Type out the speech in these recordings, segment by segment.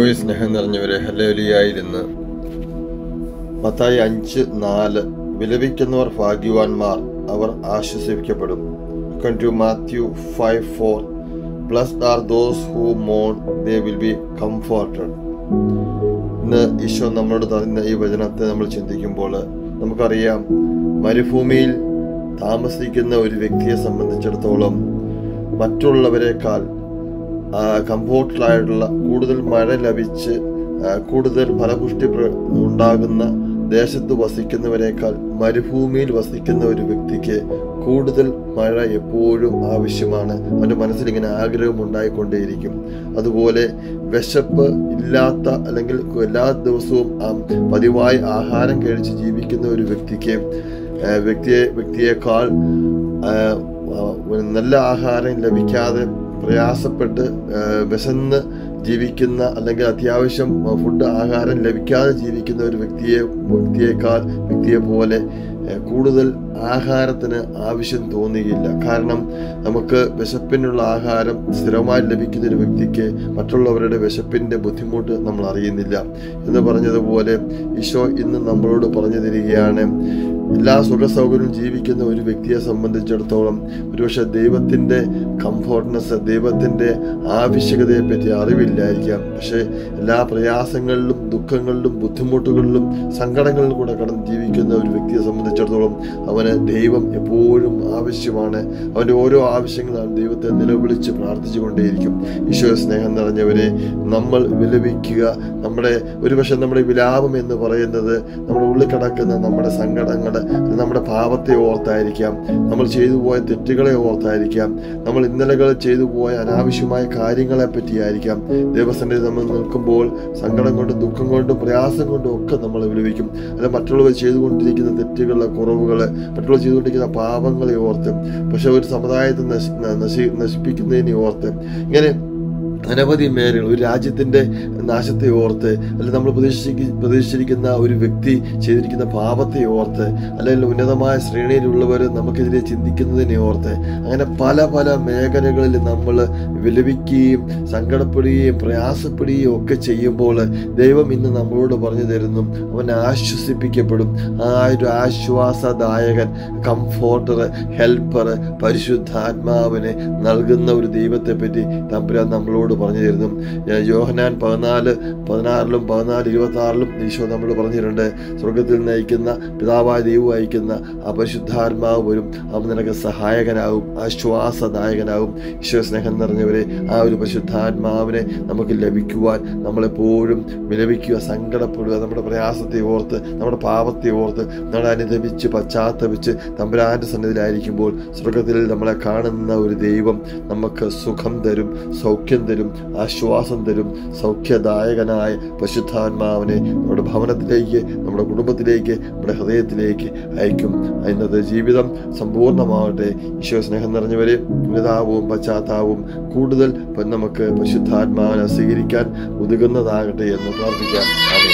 ഈശോയെ സ്നേഹം നിറഞ്ഞവരെ, ഹല്ലേലൂയായിരുന്ന് മത്തായി 5:4 വിലപിക്കുന്നവർ ഭാഗ്യവാന്മാർ, അവർ ആശ്വസിപ്പിക്കപ്പെടും. Mathew 5:4 Blessed are those who mourn, they will be comforted. ഇന്ന് ഈശോ നമ്മളോട് തരുന്ന ഈ വചനത്തെ നമ്മൾ ചിന്തിക്കുമ്പോൾ നമുക്കറിയാം, മരുഭൂമിയിൽ താമസിക്കുന്ന ഒരു വ്യക്തിയെ സംബന്ധിച്ചിടത്തോളം മറ്റുള്ളവരെക്കാൾ കംഫോർട്ടബിളായിട്ടുള്ള, കൂടുതൽ മഴ ലഭിച്ച് കൂടുതൽ ഫലപുഷ്ടി ഉണ്ടാകുന്ന ദേശത്ത് വസിക്കുന്നവരെക്കാൾ മരുഭൂമിയിൽ വസിക്കുന്ന ഒരു വ്യക്തിക്ക് കൂടുതൽ മഴ എപ്പോഴും ആവശ്യമാണ്. അവൻ്റെ മനസ്സിൽ ഇങ്ങനെ ആഗ്രഹം ഉണ്ടായിക്കൊണ്ടേയിരിക്കും. അതുപോലെ വിശപ്പ് ഇല്ലാത്ത, അല്ലെങ്കിൽ എല്ലാ ദിവസവും പതിവായി ആഹാരം കഴിച്ച് ജീവിക്കുന്ന ഒരു വ്യക്തിയേക്കാൾ നല്ല ആഹാരം ലഭിക്കാതെ പ്രയാസപ്പെട്ട് വിശന്ന് ജീവിക്കുന്ന, അല്ലെങ്കിൽ അത്യാവശ്യം ആഹാരം ലഭിക്കാതെ ജീവിക്കുന്ന ഒരു വ്യക്തിയെ പോലെ കൂടുതൽ ആഹാരത്തിന് ആവശ്യം തോന്നുകയില്ല. കാരണം നമുക്ക് വിശപ്പിനുള്ള ആഹാരം സ്ഥിരമായി ലഭിക്കുന്ന ഒരു വ്യക്തിക്ക് മറ്റുള്ളവരുടെ വിശപ്പിൻ്റെ ബുദ്ധിമുട്ട് നമ്മൾ അറിയുന്നില്ല എന്ന് പറഞ്ഞതുപോലെ ഈശോ ഇന്ന് നമ്മളോട് പറഞ്ഞു തരികയാണ്, എല്ലാ സുഖസൗകര്യവും ജീവിക്കുന്ന ഒരു വ്യക്തിയെ സംബന്ധിച്ചിടത്തോളം ഒരുപക്ഷെ ദൈവത്തിൻ്റെ കംഫോർട്ട്നെസ്, ദൈവത്തിൻ്റെ ആവശ്യകതയെ പറ്റി അറിവില്ലായിരിക്കാം. പക്ഷേ എല്ലാ പ്രയാസങ്ങളിലും ദുഃഖങ്ങളിലും ബുദ്ധിമുട്ടുകളിലും സങ്കടങ്ങളിലും കൂടെ കടന്ന് ജീവിക്കുന്ന ഒരു വ്യക്തിയെ സംബന്ധിച്ചിടത്തോളം അവന് ദൈവം എപ്പോഴും ആവശ്യമാണ്. അവൻ്റെ ഓരോ ആവശ്യങ്ങളാണ് ദൈവത്തെ നിലവിളിച്ച് പ്രാർത്ഥിച്ചു കൊണ്ടേയിരിക്കും. ഈശോ സ്നേഹം നിറഞ്ഞവരെ, നമ്മൾ വിലപിക്കുക, ഒരുപക്ഷെ നമ്മുടെ വിലാപം എന്ന് പറയുന്നത് നമ്മുടെ ഉള്ളിൽ കിടക്കുന്ന നമ്മുടെ സങ്കടങ്ങൾ, നമ്മുടെ പാപത്തെ ഓർത്തായിരിക്കാം, നമ്മൾ ചെയ്തു പോയ തെറ്റുകളെ ഓർത്തായിരിക്കാം, നമ്മൾ ഇന്നലകൾ ചെയ്തു പോയ അനാവശ്യമായ കാര്യങ്ങളെ പറ്റിയായിരിക്കാം. ദൈവസന്നിധി നമ്മൾ നിൽക്കുമ്പോൾ സങ്കടം കൊണ്ടും ദുഃഖം കൊണ്ടും പ്രയാസം കൊണ്ടും ഒക്കെ നമ്മൾ വിലപിക്കും. അല്ല, മറ്റുള്ളവർ ചെയ്തുകൊണ്ടിരിക്കുന്ന തെറ്റുകളെ, കുറവുകളെ, മറ്റുള്ളവർ ചെയ്തുകൊണ്ടിരിക്കുന്ന പാപങ്ങളെ ഓർത്ത്, പക്ഷെ ഒരു സമുദായത്തെ നശിപ്പിക്കുന്നതിനെ ഓർത്ത്, ഇങ്ങനെ അനവധി മേഖലകൾ, ഒരു രാജ്യത്തിൻ്റെ നാശത്തെ ഓർത്ത്, അല്ലെങ്കിൽ നമ്മൾ പ്രതീക്ഷിച്ചിരിക്കുന്ന ഒരു വ്യക്തി ചെയ്തിരിക്കുന്ന പാപത്തെ ഓർത്ത്, അല്ലെങ്കിൽ ഉന്നതമായ ശ്രേണിയിലുള്ളവർ നമുക്കെതിരെ ചിന്തിക്കുന്നതിനെ ഓർത്ത്, അങ്ങനെ പല പല മേഖലകളിൽ നമ്മൾ വിലപിക്കുകയും സങ്കടപ്പെടുകയും പ്രയാസപ്പെടുകയും ഒക്കെ ചെയ്യുമ്പോൾ ദൈവം ഇന്ന് നമ്മളോട് പറഞ്ഞു തരുന്നു, അവൻ ആശ്വസിപ്പിക്കപ്പെടും. ആ ഒരു ആശ്വാസദായകൻ, കംഫോർട്ടർ, ഹെൽപ്പർ, പരിശുദ്ധാത്മാവിനെ നൽകുന്ന ഒരു ദൈവത്തെ പറ്റി തമ്പുരാൻ നമ്മളോട് പറഞ്ഞു തരുന്നു. യോഹന്നാൻ 14:16 14:26 ഈശോ നമ്മൾ പറഞ്ഞിട്ടുണ്ട്, സ്വർഗത്തിൽ നയിക്കുന്ന പിതാവായ ദൈവം അയക്കുന്ന ആ പരിശുദ്ധാത്മാവ് വരും, അവൻ നിനക്ക് സഹായകനാകും, ആശ്വാസദായകനാകും. ഈശോ സ്നേഹം നിറഞ്ഞവരെ, ആ ഒരു പരിശുദ്ധാത്മാവിനെ നമുക്ക് ലഭിക്കുവാൻ നമ്മളെപ്പോഴും വിലപിക്കുക, സങ്കടപ്പെടുക, നമ്മുടെ പ്രയാസത്തെ ഓർത്ത്, നമ്മുടെ പാപത്തെ ഓർത്ത്, നമ്മളെ അനുദപിച്ച് പശ്ചാത്തപിച്ച് തമ്പുരാന്റെ സന്നിധിയിലായിരിക്കുമ്പോൾ സ്വർഗത്തിൽ നമ്മളെ കാണുന്ന ഒരു ദൈവം നമുക്ക് സുഖം തരും, സൗഖ്യം തരും, ആശ്വാസം തരും. സൗഖ്യദായകനായ പരിശുദ്ധാത്മാവിനെ നമ്മുടെ ഭവനത്തിലേക്ക്, നമ്മുടെ കുടുംബത്തിലേക്ക്, നമ്മുടെ ഹൃദയത്തിലേക്ക് അയക്കും. ഇന്നത്തെ ജീവിതം സമ്പൂർണ്ണമാകട്ടെ. ഈശോ സ്നേഹം നിറഞ്ഞവരെ, പുനതാവും പശ്ചാത്താവും കൂടുതൽ നമുക്ക് പരിശുദ്ധാത്മാവിനെ സ്വീകരിക്കാൻ ഉതകുന്നതാകട്ടെ എന്ന് പ്രാർത്ഥിക്കാം. ആമേൻ.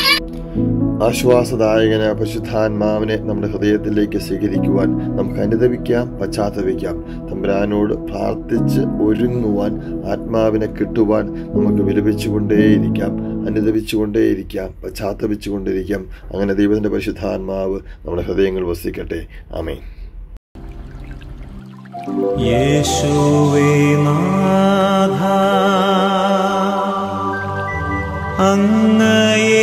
ആശ്വാസദായകനായ പരിശുദ്ധാത്മാവിനെ നമ്മുടെ ഹൃദയത്തിലേക്ക് സ്വീകരിക്കുവാൻ നമുക്ക് അനുദപിക്കാം, പശ്ചാത്തപിക്കാം. തമ്പുരാനോട് പ്രാർത്ഥിച്ച് ഒരുങ്ങുവാൻ, ആത്മാവിനെ കിട്ടുവാൻ നമുക്ക് വിലപിച്ചുകൊണ്ടേയിരിക്കാം, അനുദപിച്ചുകൊണ്ടേയിരിക്കാം, പശ്ചാത്തപിച്ചുകൊണ്ടിരിക്കാം. അങ്ങനെ ദൈവത്തിൻ്റെ പരിശുദ്ധാത്മാവ് നമ്മുടെ ഹൃദയങ്ങൾ വസിക്കട്ടെ. ആമേൻ. യേശുവേ നാഥ, അങ്ങയെ